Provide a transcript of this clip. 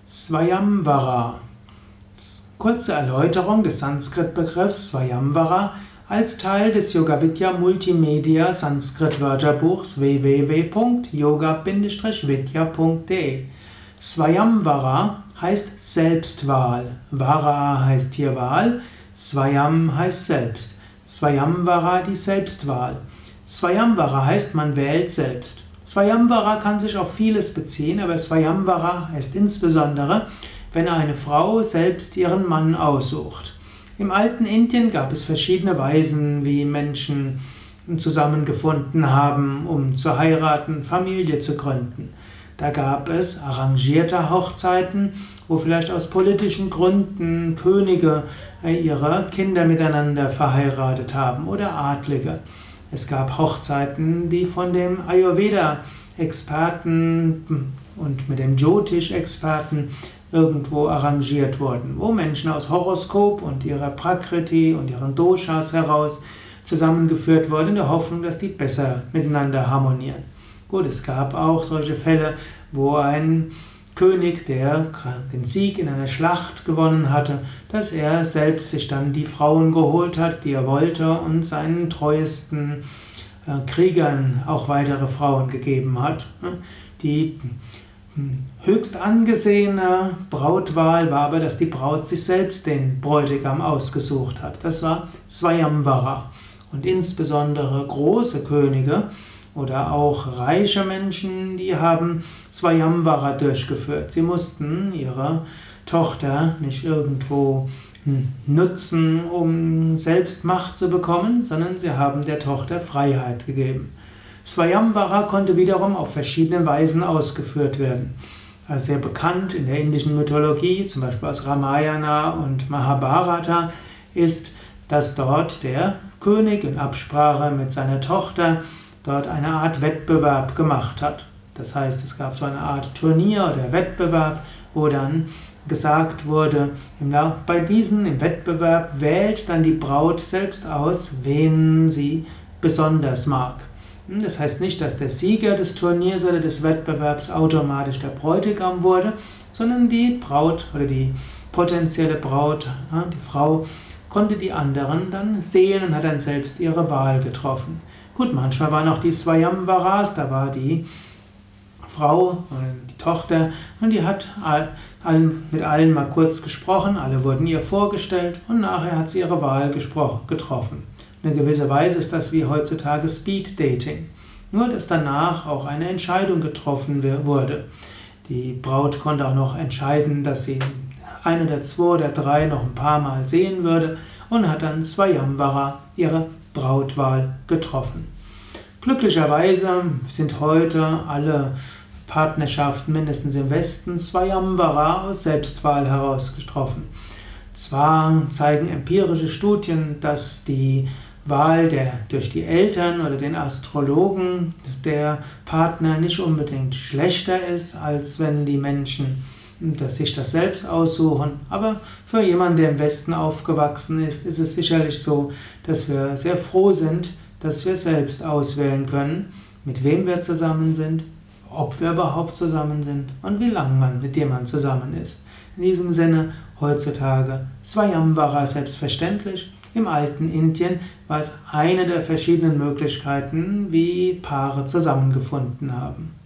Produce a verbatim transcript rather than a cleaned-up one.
Swayamvara. Kurze Erläuterung des Sanskrit-Begriffs Swayamvara als Teil des Yogavidya Multimedia Sanskrit-Wörterbuchs w w w punkt yoga vidya punkt de. Swayamvara heißt Selbstwahl. Vara heißt hier Wahl, Swayam heißt selbst. Swayamvara, die Selbstwahl. Swayamvara heißt, man wählt selbst. Swayamvara kann sich auf vieles beziehen, aber Swayamvara heißt insbesondere, wenn eine Frau selbst ihren Mann aussucht. Im alten Indien gab es verschiedene Weisen, wie Menschen zusammengefunden haben, um zu heiraten, Familie zu gründen. Da gab es arrangierte Hochzeiten, wo vielleicht aus politischen Gründen Könige ihre Kinder miteinander verheiratet haben oder Adlige. Es gab Hochzeiten, die von dem Ayurveda-Experten und mit dem Jyotish-Experten irgendwo arrangiert wurden, wo Menschen aus Horoskop und ihrer Prakriti und ihren Doshas heraus zusammengeführt wurden, in der Hoffnung, dass die besser miteinander harmonieren. Gut, es gab auch solche Fälle, wo ein König, der den Sieg in einer Schlacht gewonnen hatte, dass er selbst sich dann die Frauen geholt hat, die er wollte, und seinen treuesten äh, Kriegern auch weitere Frauen gegeben hat. Die höchst angesehene Brautwahl war aber, dass die Braut sich selbst den Bräutigam ausgesucht hat. Das war Swayamvara. Und insbesondere große Könige oder auch reiche Menschen, die haben Swayamvara durchgeführt. Sie mussten ihre Tochter nicht irgendwo nutzen, um selbst Macht zu bekommen, sondern sie haben der Tochter Freiheit gegeben. Swayamvara konnte wiederum auf verschiedene Weisen ausgeführt werden. Also sehr bekannt in der indischen Mythologie, zum Beispiel aus Ramayana und Mahabharata, ist, dass dort der König in Absprache mit seiner Tochter dort eine Art Wettbewerb gemacht hat. Das heißt, es gab so eine Art Turnier oder Wettbewerb, wo dann gesagt wurde, bei diesem im Wettbewerb wählt dann die Braut selbst aus, wen sie besonders mag. Das heißt nicht, dass der Sieger des Turniers oder des Wettbewerbs automatisch der Bräutigam wurde, sondern die Braut oder die potenzielle Braut, die Frau, konnte die anderen dann sehen und hat dann selbst ihre Wahl getroffen. Gut, manchmal waren auch die Swayamvaras, da war die Frau oder die Tochter und die hat mit allen mal kurz gesprochen, alle wurden ihr vorgestellt und nachher hat sie ihre Wahl getroffen. In einer gewissen Weise ist das wie heutzutage Speed Dating. Nur, dass danach auch eine Entscheidung getroffen wurde. Die Braut konnte auch noch entscheiden, dass sie ein oder zwei oder drei noch ein paar Mal sehen würde und hat dann Swayamvara ihre Brautwahl getroffen. Glücklicherweise sind heute alle Partnerschaften, mindestens im Westen, Swayamvara aus Selbstwahl heraus getroffen. Zwar zeigen empirische Studien, dass die Wahl der, durch die Eltern oder den Astrologen der Partner nicht unbedingt schlechter ist, als wenn die Menschen dass sich das selbst aussuchen. Aber für jemanden, der im Westen aufgewachsen ist, ist es sicherlich so, dass wir sehr froh sind, dass wir selbst auswählen können, mit wem wir zusammen sind, ob wir überhaupt zusammen sind und wie lange man mit jemandem zusammen ist. In diesem Sinne, heutzutage Swayamvara selbstverständlich. Im alten Indien war es eine der verschiedenen Möglichkeiten, wie Paare zusammengefunden haben.